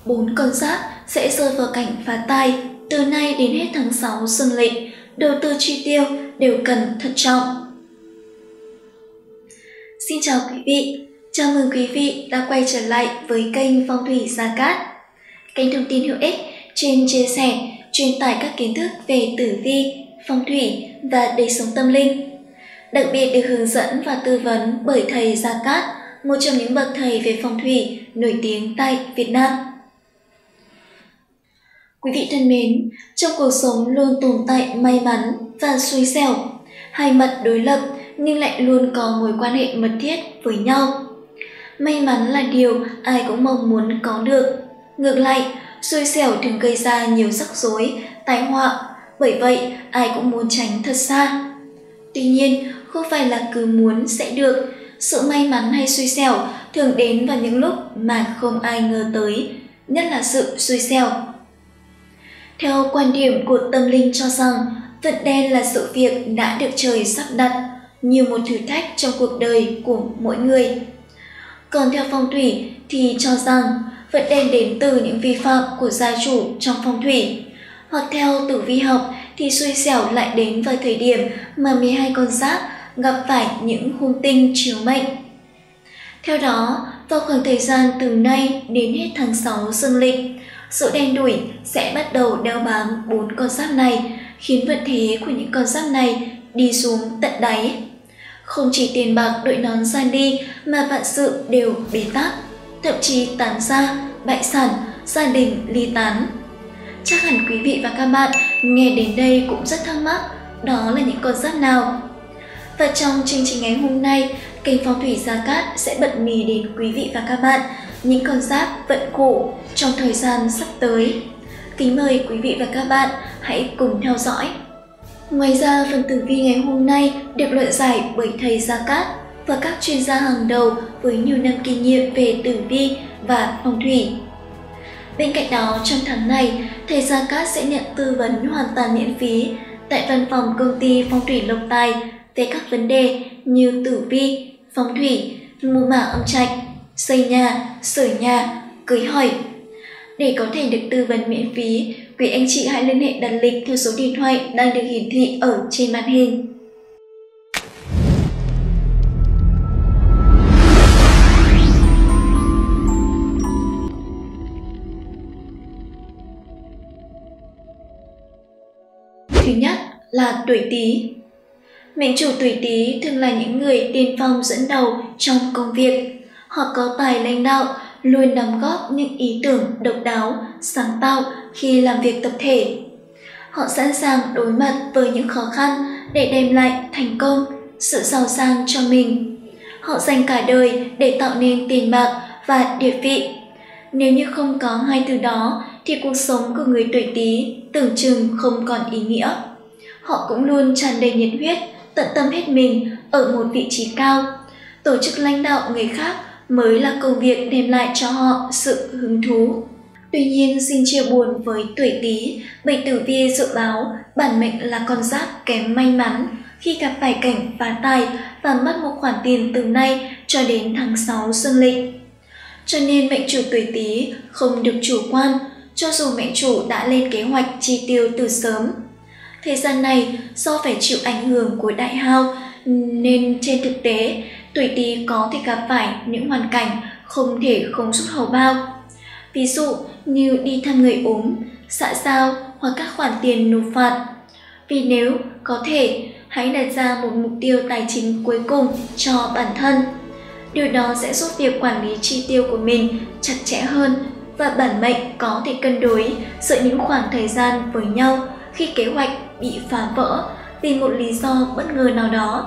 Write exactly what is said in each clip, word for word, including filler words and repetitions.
bốn con giáp sẽ rơi vào cảnh phá tài từ nay đến hết tháng sáu dương lịch, đầu tư chi tiêu đều cần thận trọng. Xin chào quý vị, chào mừng quý vị đã quay trở lại với kênh Phong thủy Gia Cát, kênh thông tin hữu ích chuyên chia sẻ, truyền tải các kiến thức về tử vi, phong thủy và đời sống tâm linh. Đặc biệt được hướng dẫn và tư vấn bởi thầy Gia Cát, một trong những bậc thầy về phong thủy nổi tiếng tại Việt Nam. Quý vị thân mến, trong cuộc sống luôn tồn tại may mắn và xui xẻo, hai mặt đối lập nhưng lại luôn có mối quan hệ mật thiết với nhau. May mắn là điều ai cũng mong muốn có được. Ngược lại, xui xẻo thường gây ra nhiều rắc rối, tai họa, bởi vậy ai cũng muốn tránh thật xa. Tuy nhiên, không phải là cứ muốn sẽ được. Sự may mắn hay xui xẻo thường đến vào những lúc mà không ai ngờ tới, nhất là sự xui xẻo. Theo quan điểm của tâm linh cho rằng, vận đen là sự việc đã được trời sắp đặt như một thử thách trong cuộc đời của mỗi người. Còn theo phong thủy thì cho rằng vận đen đến từ những vi phạm của gia chủ trong phong thủy. Hoặc theo tử vi học thì xui xẻo lại đến vào thời điểm mà mười hai con giáp gặp phải những hung tinh chiếu mệnh. Theo đó, vào khoảng thời gian từ nay đến hết tháng sáu dương lịch, sự đen đủi sẽ bắt đầu đeo bám bốn con giáp này, khiến vận thế của những con giáp này đi xuống tận đáy. Không chỉ tiền bạc đội nón ra đi mà vạn sự đều bế tắc, thậm chí tán gia, bại sản, gia đình ly tán. Chắc hẳn quý vị và các bạn nghe đến đây cũng rất thắc mắc, đó là những con giáp nào? Và trong chương trình ngày hôm nay, kênh Phong thủy Gia Cát sẽ bật mí đến quý vị và các bạn những con giáp vận khổ trong thời gian sắp tới. Kính mời quý vị và các bạn hãy cùng theo dõi. Ngoài ra, phần tử vi ngày hôm nay được luận giải bởi thầy Gia Cát và các chuyên gia hàng đầu với nhiều năm kinh nghiệm về tử vi và phong thủy. Bên cạnh đó, trong tháng này, thầy Gia Cát sẽ nhận tư vấn hoàn toàn miễn phí tại văn phòng công ty Phong thủy Lộc Tài về các vấn đề như tử vi, phong thủy, mưu mã âm trạch, xây nhà, sửa nhà, cưới hỏi. Để có thể được tư vấn miễn phí, quý anh chị hãy liên hệ đặt lịch theo số điện thoại đang được hiển thị ở trên màn hình. Thứ nhất là tuổi Tý. Mệnh chủ tuổi Tý thường là những người tiên phong dẫn đầu trong công việc. Họ có tài lãnh đạo, luôn đóng góp những ý tưởng độc đáo, sáng tạo khi làm việc tập thể. Họ sẵn sàng đối mặt với những khó khăn để đem lại thành công, sự giàu sang cho mình. Họ dành cả đời để tạo nên tiền bạc và địa vị. Nếu như không có hai từ đó thì cuộc sống của người tuổi Tý tưởng chừng không còn ý nghĩa. Họ cũng luôn tràn đầy nhiệt huyết, tận tâm hết mình ở một vị trí cao. Tổ chức lãnh đạo người khác mới là công việc đem lại cho họ sự hứng thú. Tuy nhiên, xin chia buồn với tuổi Tý, bởi tử vi dự báo bản mệnh là con giáp kém may mắn khi gặp phải cảnh phá tài và mất một khoản tiền từ nay cho đến tháng sáu dương lịch. Cho nên mệnh chủ tuổi Tý không được chủ quan, cho dù mệnh chủ đã lên kế hoạch chi tiêu từ sớm. Thời gian này do phải chịu ảnh hưởng của đại hao nên trên thực tế tuổi Tý có thể gặp phải những hoàn cảnh không thể không rút hầu bao. Ví dụ như đi thăm người ốm, xã giao hoặc các khoản tiền nộp phạt. Vì nếu có thể, hãy đặt ra một mục tiêu tài chính cuối cùng cho bản thân. Điều đó sẽ giúp việc quản lý chi tiêu của mình chặt chẽ hơn và bản mệnh có thể cân đối giữa những khoảng thời gian với nhau khi kế hoạch bị phá vỡ vì một lý do bất ngờ nào đó.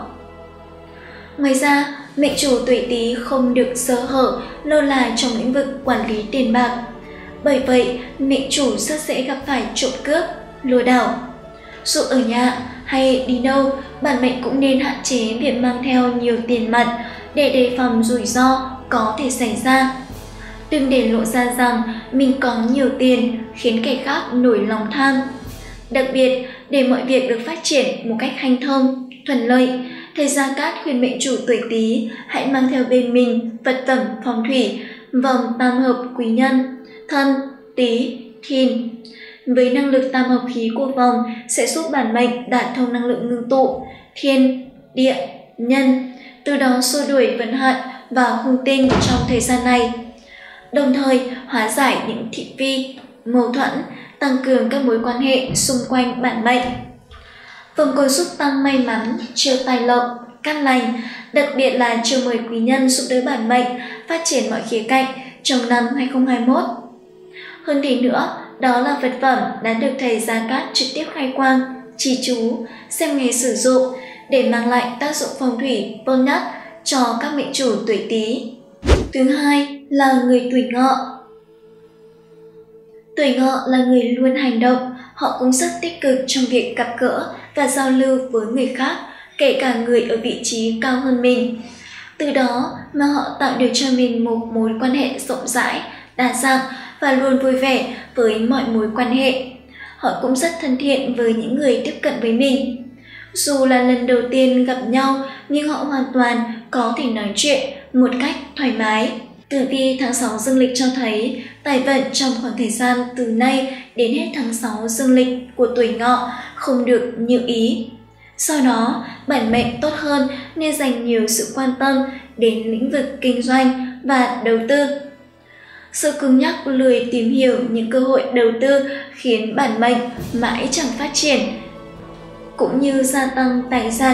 Ngoài ra, mệnh chủ tuổi Tý không được sơ hở, lơ là trong lĩnh vực quản lý tiền bạc. Bởi vậy, mệnh chủ rất dễ gặp phải trộm cướp, lừa đảo. Dù ở nhà hay đi đâu, bản mệnh cũng nên hạn chế việc mang theo nhiều tiền mặt để đề phòng rủi ro có thể xảy ra. Đừng để lộ ra rằng mình có nhiều tiền khiến kẻ khác nổi lòng tham. Đặc biệt, để mọi việc được phát triển một cách hanh thông, thuận lợi, thầy Gia Cát khuyên mệnh chủ tuổi Tý hãy mang theo bên mình vật phẩm phong thủy, vòng tam hợp quý nhân, Thân, Tý, Thìn. Với năng lực tam hợp khí của vòng sẽ giúp bản mệnh đả thông năng lượng ngưng tụ thiên, địa, nhân, từ đó xua đuổi vận hạn và hung tinh trong thời gian này. Đồng thời hóa giải những thị phi, mâu thuẫn, tăng cường các mối quan hệ xung quanh bản mệnh. Vòng còn giúp tăng may mắn, chiêu tài lộc, cát lành, đặc biệt là chiêu mời quý nhân giúp đỡ bản mệnh phát triển mọi khía cạnh trong năm hai không hai mốt. Hơn thế nữa, đó là vật phẩm đã được thầy Gia Cát trực tiếp khai quang, chỉ chú, xem nghề sử dụng để mang lại tác dụng phong thủy tốt nhất cho các mệnh chủ tuổi Tý. Thứ hai là người tuổi Ngọ. Tuổi Ngọ là người luôn hành động, họ cũng rất tích cực trong việc gặp gỡ và giao lưu với người khác, kể cả người ở vị trí cao hơn mình. Từ đó mà họ tạo được cho mình một mối quan hệ rộng rãi, đa dạng và luôn vui vẻ với mọi mối quan hệ. Họ cũng rất thân thiện với những người tiếp cận với mình. Dù là lần đầu tiên gặp nhau nhưng họ hoàn toàn có thể nói chuyện một cách thoải mái. Tử vi tháng sáu dương lịch cho thấy tài vận trong khoảng thời gian từ nay đến hết tháng sáu dương lịch của tuổi Ngọ không được như ý. Do đó, bản mệnh tốt hơn nên dành nhiều sự quan tâm đến lĩnh vực kinh doanh và đầu tư. Sự cứng nhắc lười tìm hiểu những cơ hội đầu tư khiến bản mệnh mãi chẳng phát triển, cũng như gia tăng tài sản.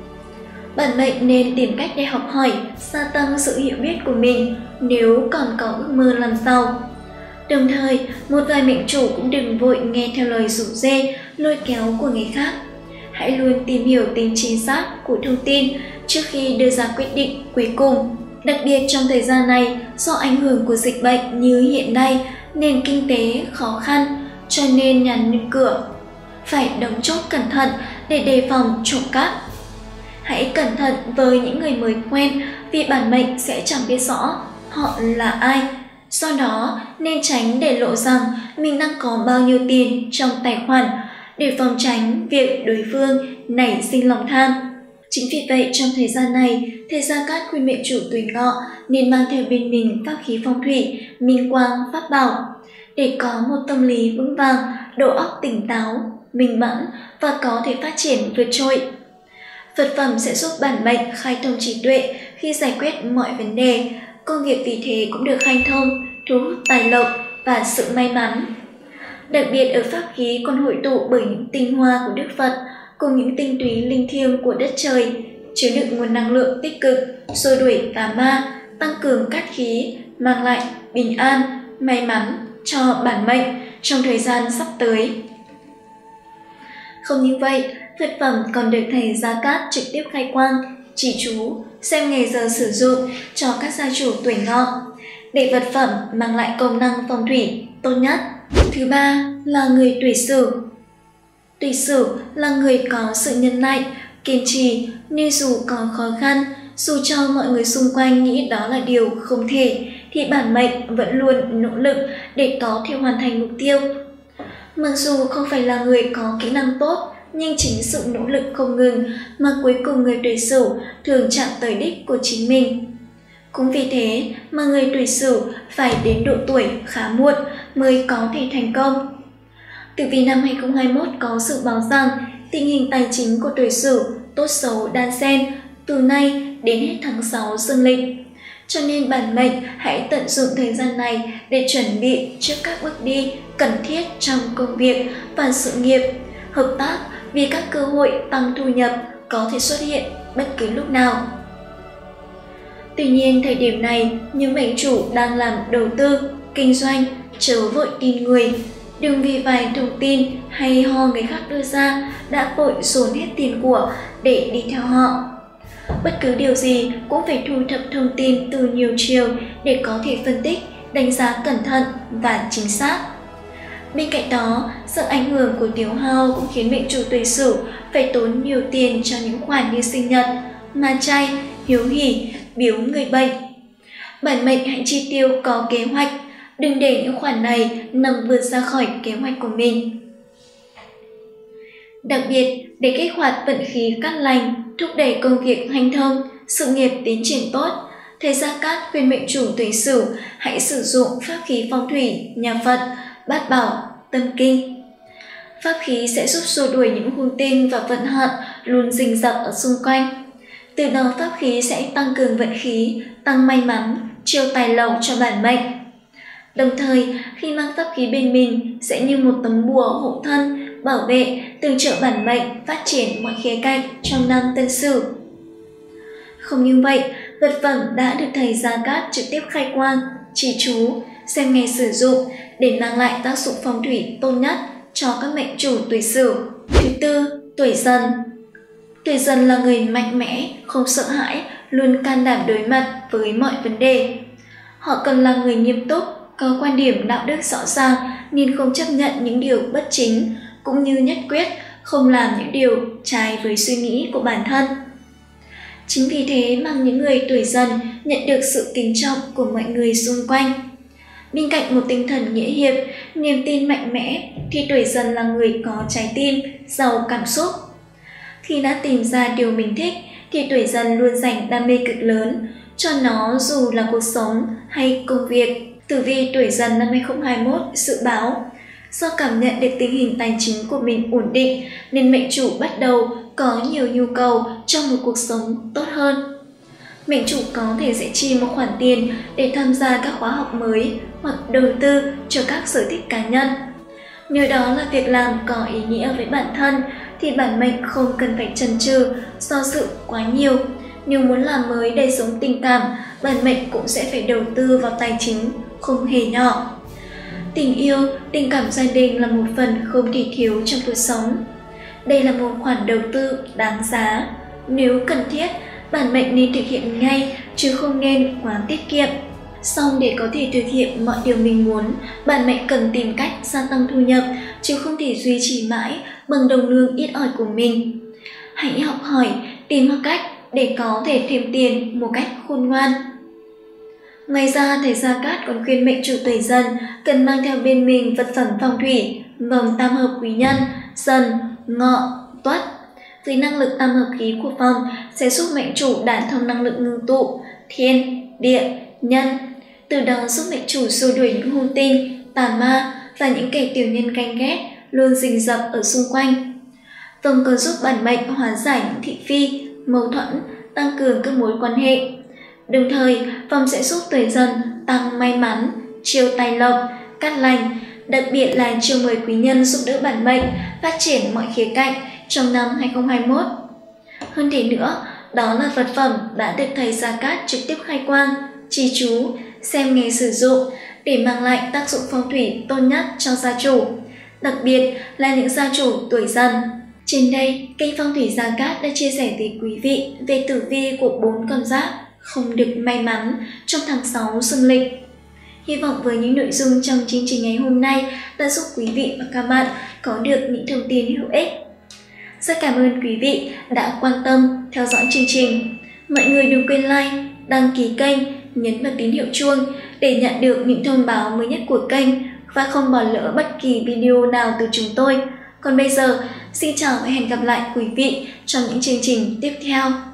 Bản mệnh nên tìm cách để học hỏi, gia tăng sự hiểu biết của mình nếu còn có ước mơ làm giàu. Đồng thời, một vài mệnh chủ cũng đừng vội nghe theo lời rủ rê, lôi kéo của người khác. Hãy luôn tìm hiểu tính chính xác của thông tin trước khi đưa ra quyết định cuối cùng. Đặc biệt trong thời gian này, do ảnh hưởng của dịch bệnh như hiện nay, nền kinh tế khó khăn, cho nên nhà cửa phải đóng chốt cẩn thận để đề phòng trộm cắp. Hãy cẩn thận với những người mới quen vì bản mệnh sẽ chẳng biết rõ họ là ai. Do đó nên tránh để lộ rằng mình đang có bao nhiêu tiền trong tài khoản để phòng tránh việc đối phương nảy sinh lòng tham. Chính vì vậy trong thời gian này, thầy Gia Cát khuyên mệnh chủ tuổi Ngọ nên mang theo bên mình pháp khí phong thủy, minh quang, pháp bảo để có một tâm lý vững vàng, đầu óc tỉnh táo, minh mẫn và có thể phát triển vượt trội. Vật phẩm sẽ giúp bản mệnh khai thông trí tuệ khi giải quyết mọi vấn đề, công việc vì thế cũng được khai thông, thu hút tài lộc và sự may mắn. Đặc biệt ở pháp khí còn hội tụ bởi những tinh hoa của Đức Phật cùng những tinh túy linh thiêng của đất trời, chứa đựng nguồn năng lượng tích cực, xua đuổi tà ma, tăng cường cát khí, mang lại bình an, may mắn cho bản mệnh trong thời gian sắp tới. Không những vậy, vật phẩm còn được thầy Gia Cát trực tiếp khai quang, chỉ chú, xem ngày giờ sử dụng cho các gia chủ tuổi Ngọ để vật phẩm mang lại công năng phong thủy tốt nhất. Thứ ba là người tuổi Sửu. Tuổi Sửu là người có sự nhẫn nại, kiên trì nên dù có khó khăn, dù cho mọi người xung quanh nghĩ đó là điều không thể, thì bản mệnh vẫn luôn nỗ lực để có thể hoàn thành mục tiêu. Mặc dù không phải là người có kỹ năng tốt, nhưng chính sự nỗ lực không ngừng mà cuối cùng người tuổi Sửu thường chạm tới đích của chính mình. Cũng vì thế mà người tuổi Sửu phải đến độ tuổi khá muộn mới có thể thành công. Tử vi năm hai không hai mốt có dự báo rằng tình hình tài chính của tuổi Sửu tốt xấu đan xen từ nay đến hết tháng sáu dương lịch. Cho nên bản mệnh hãy tận dụng thời gian này để chuẩn bị trước các bước đi cần thiết trong công việc và sự nghiệp, hợp tác vì các cơ hội tăng thu nhập có thể xuất hiện bất cứ lúc nào. Tuy nhiên thời điểm này, những mệnh chủ đang làm đầu tư, kinh doanh chớ vội tin người. Đừng vì vài thông tin hay ho người khác đưa ra đã vội dồn hết tiền của để đi theo họ. Bất cứ điều gì cũng phải thu thập thông tin từ nhiều chiều để có thể phân tích, đánh giá cẩn thận và chính xác. Bên cạnh đó, sự ảnh hưởng của tiêu hao cũng khiến mệnh chủ tuổi Sửu phải tốn nhiều tiền cho những khoản như sinh nhật, ma chay, hiếu hỉ, biếu người bệnh. Bản mệnh hãy chi tiêu có kế hoạch, đừng để những khoản này nằm vượt ra khỏi kế hoạch của mình. Đặc biệt, để kích hoạt vận khí cát lành, thúc đẩy công việc hanh thông, sự nghiệp tiến triển tốt, Thầy Gia Cát khuyên mệnh chủ tuổi Sửu hãy sử dụng pháp khí phong thủy nhà Phật, Bát Bảo, Tâm Kinh. Pháp khí sẽ giúp xua đuổi những hung tinh và vận hạn luôn rình rập ở xung quanh. Từ đó pháp khí sẽ tăng cường vận khí, tăng may mắn, chiêu tài lộc cho bản mệnh. Đồng thời, khi mang pháp khí bên mình sẽ như một tấm bùa hộ thân, bảo vệ, tương trợ bản mệnh phát triển mọi khía cạnh trong năm Tân Sửu. Không như vậy, vật phẩm đã được thầy Gia Cát trực tiếp khai quang, chỉ chú, xem ngày sử dụng để mang lại tác dụng phong thủy tốt nhất cho các mệnh chủ tuổi Sửu. Thứ tư, tuổi Dần. Tuổi Dần là người mạnh mẽ, không sợ hãi, luôn can đảm đối mặt với mọi vấn đề. Họ cần là người nghiêm túc, có quan điểm đạo đức rõ ràng nên không chấp nhận những điều bất chính, cũng như nhất quyết không làm những điều trái với suy nghĩ của bản thân. Chính vì thế mà những người tuổi Dần nhận được sự kính trọng của mọi người xung quanh. Bên cạnh một tinh thần nghĩa hiệp, niềm tin mạnh mẽ, thì tuổi Dần là người có trái tim, giàu cảm xúc. Khi đã tìm ra điều mình thích, thì tuổi Dần luôn dành đam mê cực lớn cho nó, dù là cuộc sống hay công việc. Tử vi tuổi Dần năm hai không hai mốt dự báo, do cảm nhận được tình hình tài chính của mình ổn định nên mệnh chủ bắt đầu có nhiều nhu cầu trong một cuộc sống tốt hơn. Mệnh chủ có thể sẽ chi một khoản tiền để tham gia các khóa học mới hoặc đầu tư cho các sở thích cá nhân. Nếu đó là việc làm có ý nghĩa với bản thân thì bản mệnh không cần phải chần chừ, do dự quá nhiều. Nếu muốn làm mới đời sống tình cảm, bản mệnh cũng sẽ phải đầu tư vào tài chính không hề nhỏ. Tình yêu, tình cảm gia đình là một phần không thể thiếu trong cuộc sống. Đây là một khoản đầu tư đáng giá. Nếu cần thiết, bản mệnh nên thực hiện ngay chứ không nên quá tiết kiệm. Song để có thể thực hiện mọi điều mình muốn, bản mệnh cần tìm cách gia tăng thu nhập chứ không thể duy trì mãi bằng đồng lương ít ỏi của mình. Hãy học hỏi, tìm mọi cách để có thể thêm tiền một cách khôn ngoan. Ngoài ra, thầy Gia Cát còn khuyên mệnh chủ tuổi Dần cần mang theo bên mình vật phẩm phong thủy vòng tam hợp quý nhân Dần, Ngọ, Tuất. Với năng lực tam hợp khí của vòng sẽ giúp mệnh chủ đả thông năng lượng ngưng tụ thiên, địa, nhân, từ đó giúp mệnh chủ xua đuổi những hung tinh, tà ma và những kẻ tiểu nhân ganh ghét luôn rình rập ở xung quanh. Vòng còn giúp bản mệnh hóa giải những thị phi, mâu thuẫn, tăng cường các mối quan hệ. Đồng thời, vòng sẽ giúp tuổi Dần tăng may mắn, chiêu tài lộc, cát lành, đặc biệt là chiêu mời quý nhân giúp đỡ bản mệnh phát triển mọi khía cạnh trong năm hai không hai mốt. Hơn thế nữa, đó là vật phẩm đã được thầy Gia Cát trực tiếp khai quang, chỉ chú, xem ngày sử dụng để mang lại tác dụng phong thủy tốt nhất cho gia chủ, đặc biệt là những gia chủ tuổi Dần. Trên đây, kênh Phong thủy Gia Cát đã chia sẻ với quý vị về tử vi của bốn con giáp không được may mắn trong tháng sáu dương lịch. Hy vọng với những nội dung trong chương trình ngày hôm nay đã giúp quý vị và các bạn có được những thông tin hữu ích. Rất cảm ơn quý vị đã quan tâm theo dõi chương trình. Mọi người đừng quên like, đăng ký kênh, nhấn vào tín hiệu chuông để nhận được những thông báo mới nhất của kênh và không bỏ lỡ bất kỳ video nào từ chúng tôi. Còn bây giờ, xin chào và hẹn gặp lại quý vị trong những chương trình tiếp theo.